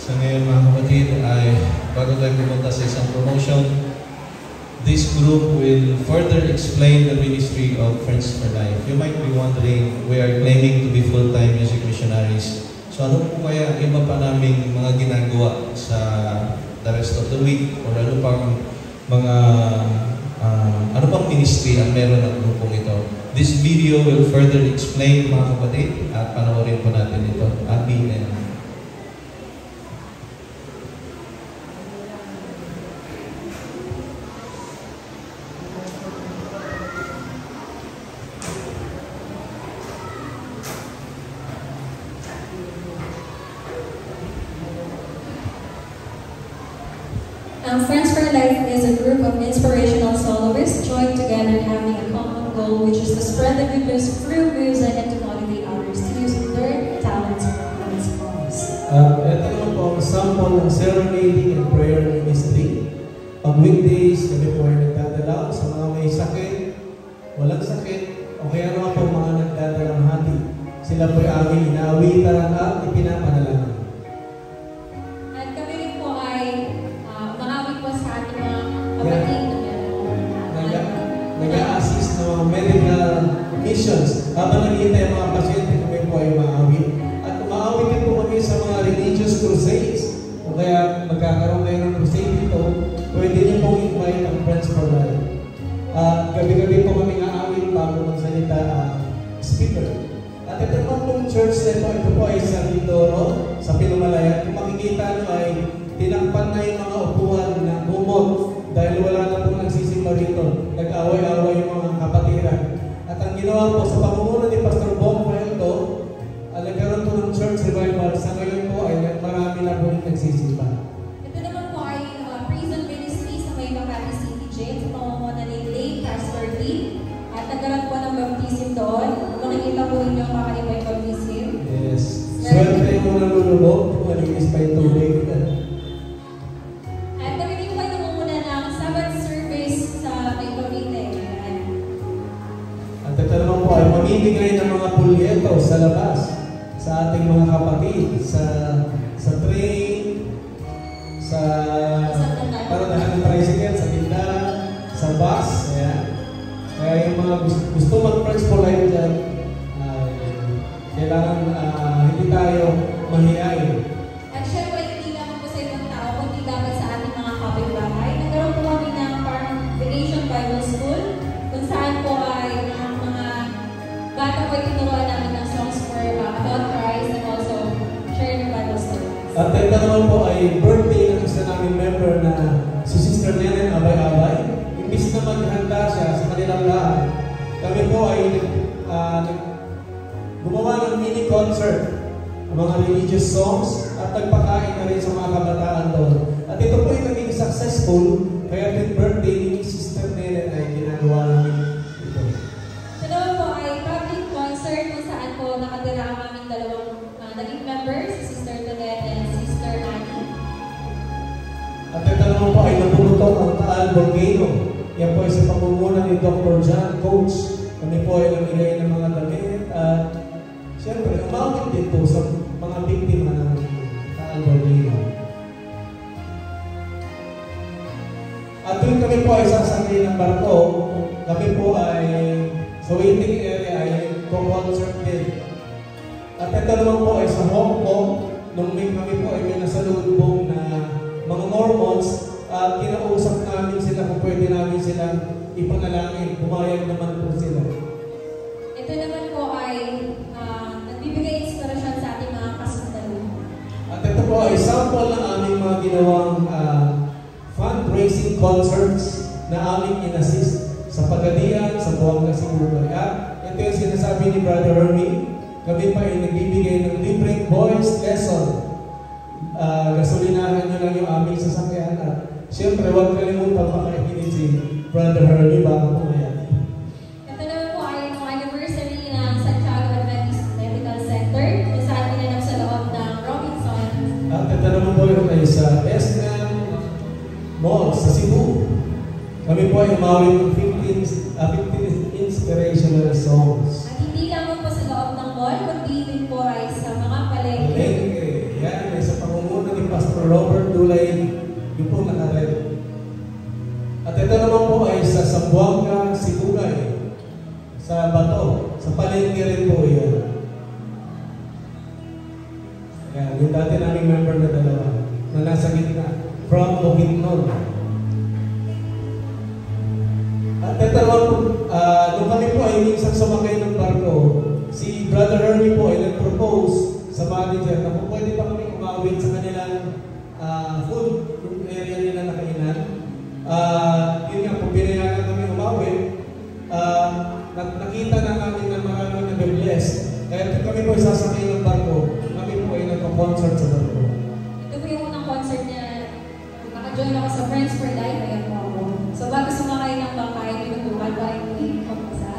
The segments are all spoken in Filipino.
So ngayon mga kapatid ay bago tayo pumunta sa isang promotion, this group will further explain the ministry of Friends for Life. You might be wondering, we are claiming to be full-time music missionaries. So ano po kaya ang iba pa naming mga ginagawa sa the rest of the week or ano pang mga ano pang ministry ang meron ng grupong ito? This video will further explain mga kapatid at panoorin po natin ito. Amen. Friends for Life is a group of inspirational soloists joined together having a common goal, which is to spread the good news through music and to motivate others to use their talents for God's cause. Ito naman po ang sample ng serenading and prayer ministry. Pag weekdays, kami po ay nagdadalaw sa mga may sakit, walang sakit, o kaya naman po mga nagdadalang hati. Sila po ay aming inaawitan at ipinapanalangin. Nag-a-assist ng mga medical missions. Habang nakita yung mga pasyente, kami po ay maawit. At umaawit din po kami sa mga religious crusades. O kaya magkakaroon kayo ng crusade dito, pwede niyo pong invite ang Friends for Life. Gabi-gabi po kami aawit bago magsalita ang speaker. At ito naman pong church na ito po ay sa Mindoro, sa Pinumalaya. Kung makikita nyo ay tinakpan na yung mga upuan na bumot dahil wala na pong nagsisimba rito. Nag-away-away yung mga kapatiran. At ang ginawa po sa pamumuno ni Pastor Bong Puelto, nagkaroon po ng church revival. Sa ngayon po ay marami na po nagsisimba. Ito naman po ay prison ministry sa may Makati City Jail sa pamumuno ni late Pastor Lee. At nagkaroon po ng baptism doon. Makikita po ninyo ang kakaibang baptism. Yes. Swerte mo na lulubog, malinis pa yung tubig. Ito naman po ay mamimigay ng mga pulyeto sa labas sa ating mga kapatid, sa train, sa paradahan ng tricycle, sa tindahan, sa bus. Kaya yung mga gusto mag-Friends for Life dyan, kailangan hindi tayo mahihayin. At syempre, hindi lang po sa ibang tao, kundi dapat sa ating mga kapitbahay. Nagkaroon po kami ng parang Vacation Bible School, kung saan po ay bata po itinuruan namin ng songs for about Christ and also share the Bible stories. At ito naman po ay birthday ng isa naming member na si Sister Nenen Abay-Abay. Imbis na maghanda siya sa kanilang lahat, kami po ay gumawa ng mini concert, mga religious songs, at nagpakain na rin sa mga kabataan doon. At ito po ay naging successful, kaya yung birthday ni Sister Nenen ay ginagawa namin ito. Kung saan po nakatira ang aming dalawang naging members, si Sister Tonette and Sister Annie. At ito naman po ay napunutok ang Taal Volcano. Yan po ay sa pamumuno ni Dr. John Coach. Kami po ay namigay ng mga damit at siyempre umawit din po sa mga biktima ng Taal Volcano. At tuwing kami po ay sasakay ng barko, kami po ay sa waiting area ay concert din. At ito naman po ay sa Hong Kong, nung kami po ay may nasalubong na mga Mormons at kinausap namin sila kung pwede namin silang ipanalangin. Pumayag naman po sila. Ito naman po ay nagbibigay inspirasyon sa ating mga kasundalo. At ito po ay sample ng aming mga ginawang fundraising concerts na aming inassist sa Pagadian, sa Buanga Siguro. Ito yung sinasabi ni Brother Hermie. Kami pa ay nagbibigay ng libreng voice lesson. Gasolinahan nyo lang yung aming sasakyan. At siyempre, huwag kalimutan makakinig si Brother Hermie bago pumayan. Ito naman po ay yung anniversary ng Santiago Adventist Medical Center kung saan pinanap sa loob ng Robinson. At ito naman po yung ay sa SM Mall sa Cebu. Kami po ay umawit ng 15 inspirational songs. At hindi lamang po sa loob ng mall, kundi din po ay sa mga palengke. Yan, ay sa pamumuno ni Pastor Yan, yung dati naming member na dalawa na nasa gitna from Bukidnon. At ito naman po, nung kami po ay minsan sumakay ng barko, si Brother Ernie po ay nag-propose sa manager na kung pwede pa kami umawit sa kanilang food area nila na kainan. Yun nga, kung pinayagan kami umawit, nakita na namin na maraming nag-bless. Kaya kami po sasakay ng barko, kami po ay nagpa-concert sa barko. Ito po yung unang concert niya. Naka-join ako sa Friends for Life, ayan po ako. So bago sumakay ng bangkay, pinutukan ba yung pagpasa?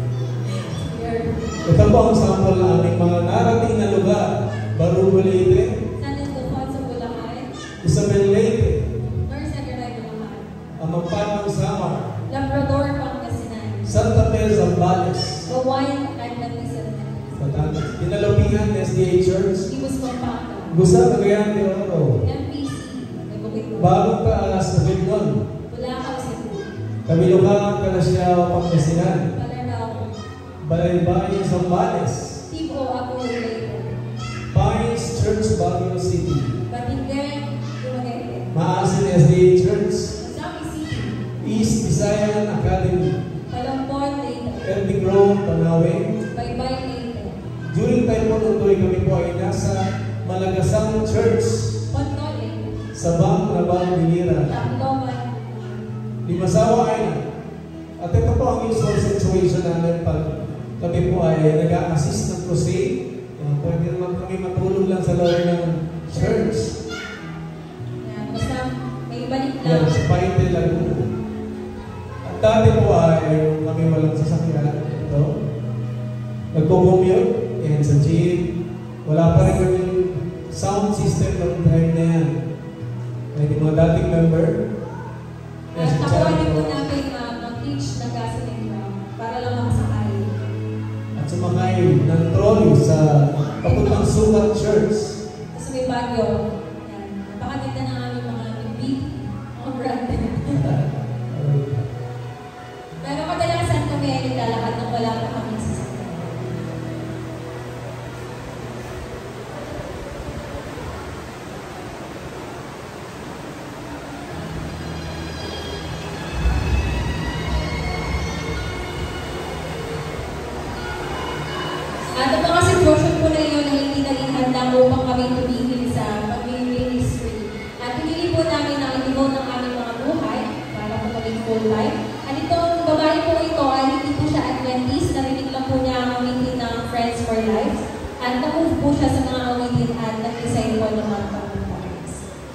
Ito po ang sample na aming mga narating na lugar. Barugo Leyte, San Ildefonso, Bulacan, Isabel Leyte, North Sagaray, Bulacan, Amampadong Samar, Labrador, Pangasinan, Santa Fe, Zambales, Hawaiian, Adventist, Pinalupihan, SDA Church, Ibus, Pampanga, Gusa, Cagayan de Oro, MPC, Bukidnon, Bagong Paalas, Bukidnon, Bulacan, Cebu, Kamilukan, Kalasyaw, Pangasinan, Palarao, Balaybay, Zambales, Tipo, Apo, Leyte, Pines Church, Baguio City, Batinggen, Dumaguete, Maasin SDA Church, Masaki City, East Visayan Academy, Palampon, Leyte, Elbing Grove, Tanawe. Baybay, Leyte, During time po nung tuloy kami po ay nasa Malagasang Church, Ponto, Leyte, Sabang, Rabang, Bilira, Tacloban, Limasawa Island. At ito po ang usual situation namin pag kami po ay nag-a-assist ng crusade. Pwede naman kami matulog lang sa loob ng church. yan, basta may balik Yan, lang. sa Paite, Laguna. At dati po ay kami walang sasakyan. Ito. Nagko-commute. Yan, sa jeep. Wala pa rin yung sound system ng time na yan. Kaya yung mga dating member. Yan, si Takuhanin po Charlie. namin mag-teach ng gasoline ground para lang makasakay. At sumakay ng trolley sa papuntang Sukat Church. Tapos may bagyo. Yan. Napakaganda ng aming mga big, mga branded. Pero kadalasan kami ay naglalakad nang wala pa kami sasakyan. At ang mga sitwasyon po na iyon ay hindi naging handa upang kami tumigil sa pag-ministry. At pinili po namin na i-devote ng aming mga buhay para po maging full life. At itong babae po ito ay hindi po siya Adventist. Narinig lang po niya ang awitin ng Friends for Life. At na-move po siya sa mga awitin at nag-design po ng mga pag-topics.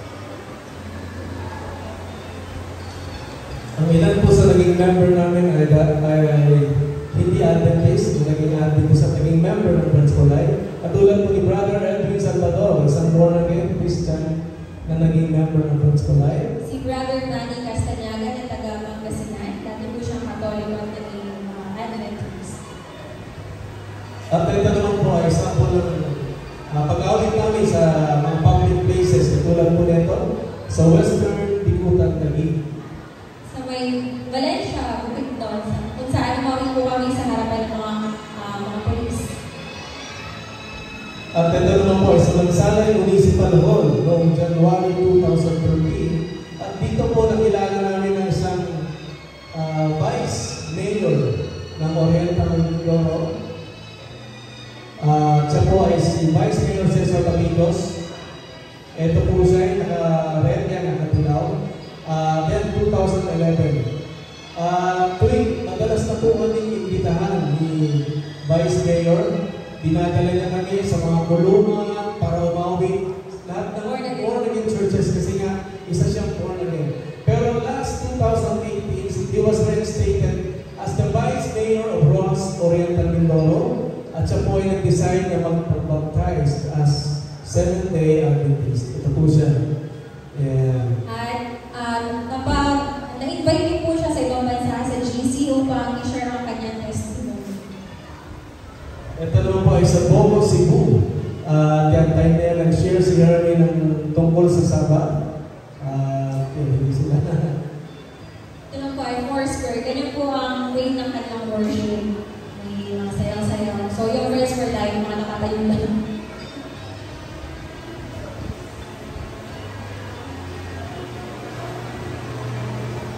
Ang ilan po sa naging member namin ay hindi Adventist, yung naging Adventist at naging member ng Friends for Life. Katulad po ni Brother Edwin Salvador, isang born-again Christian na naging member ng Friends for Life. Si Brother Manny Castanyaga na taga Pangasinan. Dati po siyang Katoliko at naging Adventist. At ito naman po ay sample ng pag-awit namin sa mga public places, katulad po nito sa Western Bikutan, Taguig. Sa may Valencia, Bukidnon, kung saan mawin po kami sa harapan ng mga polis. At ito naman po ay sa Mansalay Municipal Hall noong January 2013. At dito po nakilala namin ng isang Vice Mayor ng Oriental Mindoro. Siya po ay si Vice Mayor Cesar Tamigos. Ito po siya ay naka-red yan, nakatilaw. Then 2011. Tuwing madalas na po kaming imbitahan ni Vice Mayor. Dinadala niya kami sa mga kulungan para umawit lahat ng born-again churches kasi nga isa siyang born-again. Pero last 2018, he was reinstated as the Vice Mayor of Rojas Oriental Mindoro at siya po ay nag-decide na mag-baptize as Seventh-day Adventist. Ito po siya. At na-invite din po siya sa ibang bansa sa GC upang i-share ang kanyang testimony. Ito naman po ay sa Bogo, Cebu. That time na yan, nag-share si Hermie ng tungkol sa Saba. Hindi sila. Ito lang po ay Foursquare. Ganyan po ang way ng kanilang worship. May mga sayaw-sayaw. So yung Friends for Life, mga nakatayo lang.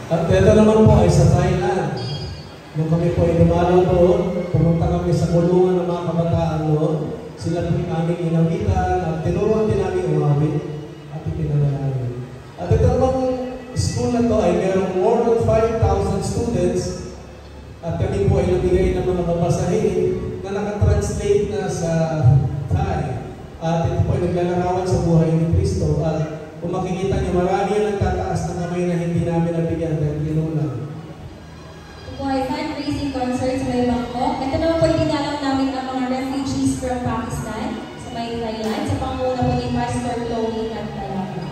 At ito naman po ay sa Thailand. Nung kami po ay dumalaw doon, pumunta kami sa kulungan ng mga kabataan doon. Sila po yung aming inawitan at tinuruan din namin umawit at ipinanalangin. At ito namang school na to ay mayroong more than 5,000 students at kami po ay nabigay ng mga babasahin na nakatranslate na sa Thai. At ito po ay naglalarawan sa buhay ni Kristo. At kung makikita niyo, marami ang nagtataas na kamay na hindi namin nabigyan dahil tinulang. Ito po ay fundraising concert sa may Bangkok. Ito naman po ay dinalang namin ang mga refugees from Pakistan sa may Thailand sa pangunguna po ni Pastor Chloe at Talaga.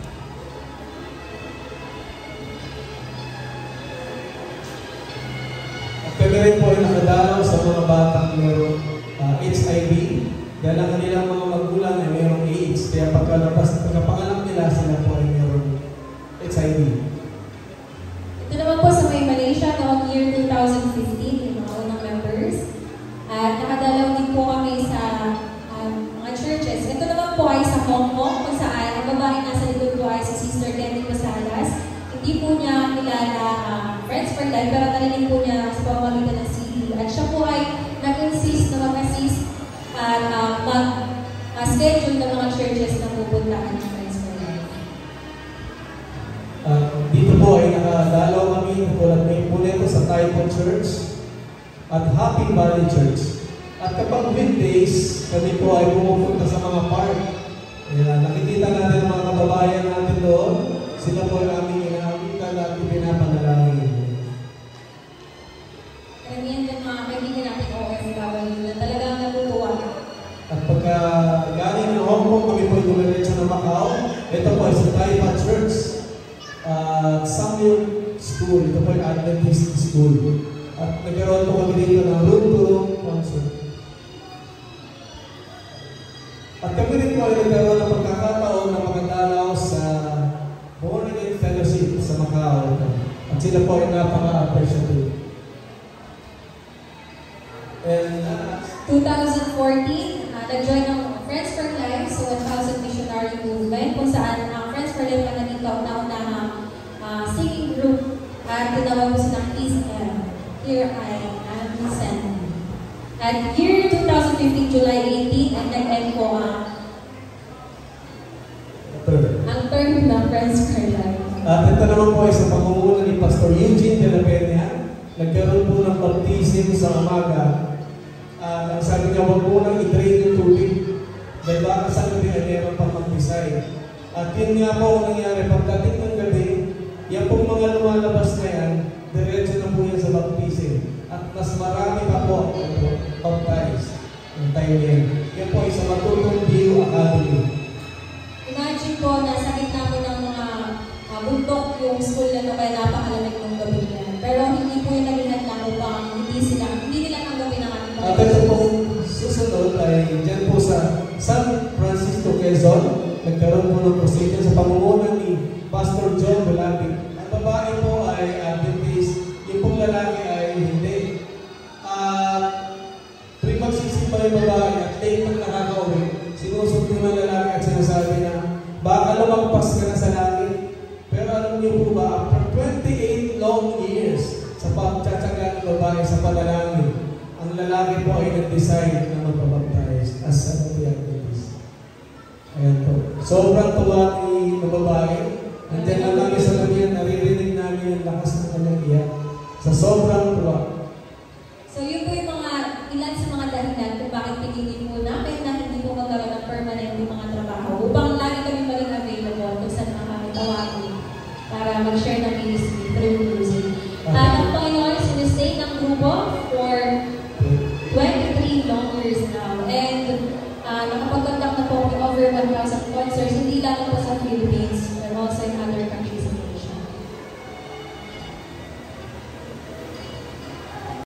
At kami rin po ay nakadalaw sa mga batang mayroong HIV dahil ang kanilang mga magulang ay mayroong AIDS. Kaya pagkapanganak nila, sila po ay mayroong HIV. Ito naman po sa may Malaysia noong year 2015, yung mga unang members. At nakadalaw din po kami sa mga churches. Ito naman po ay sa Hong Kong, kung saan ang babae nasa likod po ay si Sister Denny Posadas. Hindi po niya kilala Friends for Life, pero narinig po niya sa pamamagitan ng CD. At siya po ay nag-insist na mag-assist at mag-schedule ng mga churches na pupuntahan ng Friends for Life. Dito po ay nakadalaw kami tulad may puneto sa Taipo Church at Happy Valley Church. At kapag weekdays, kami po ay pumupunta sa mga park. Nakikita natin ang mga kababayan natin doon. Sila po ay aming inaawitan at pinapanalangin. Karamihan din mga kaibigan natin OFW na talagang natutuwa. At pagka galing ng Hong Kong, kami po ay dumiretso ng Macau. Ito po ay sa Taipa Church. Samuel School, ito po ay Adventist School. At nagkaroon po kami dito ng room-to-room concert. At kami rin po ay nagkaroon ng pagkakataon na makadalaw sa Born Again Fellowship sa Macau. At sila po ay napaka-appreciative. And 2014, nag-join ng Friends for Life sa 1,000 Missionary Movement kung saan ang Friends for Life na naging kauna-unahang singing group at tinawag po silang ECM. Here I am sent. At year 2015, July 18, ay nag-end po ang term ng Friends for Life. At ito naman po ay sa pangunguna ni Pastor Eugene de la Peña. Nagkaroon po ng baptism sa umaga. Ang sabi niya, huwag po nang i-drain yung tubig. Dahil baka sa gabi ay meron pang magpisay. At yun nga po ang nangyari. Pagdating ng gabi, yan pong mga lumalabas na yan, diretso na po yan sa baptism. At mas marami pa po baptize ng time yan. Yan po ay sa Matutong View Academy. Imagine po, nasa gitna po ng mga bundok yung school na kaya napakalamig ng gabi yan. Pero hindi po yung naging hadlang upang hindi nila tanggapin ang ating At ito pong susunod ay dyan po sa San Francisco, Quezon. Nagkaroon po ng procedure sa pamumunan ni Pastor John Bulabi. Ang babae po ay Adventist, yung pong lalaki ay hindi. Tuwing magsisimba yung babae at late nang nakaka-uwi, sinusunod yung lalaki at sinasabi na, baka lumagpas ka na sa langit. Pero alam niyo po ba, after 28 long years sa pagtsatsaga ng babae sa panalangin, ang lalaki po ay nag-decide na magpabaptize as an Adventist. Ayan po. Sobrang tuwa ni babae. Nandiyan lang namin sa kanya, naririnig namin yung lakas ng kanyang iyak. Sa sobrang tuwa.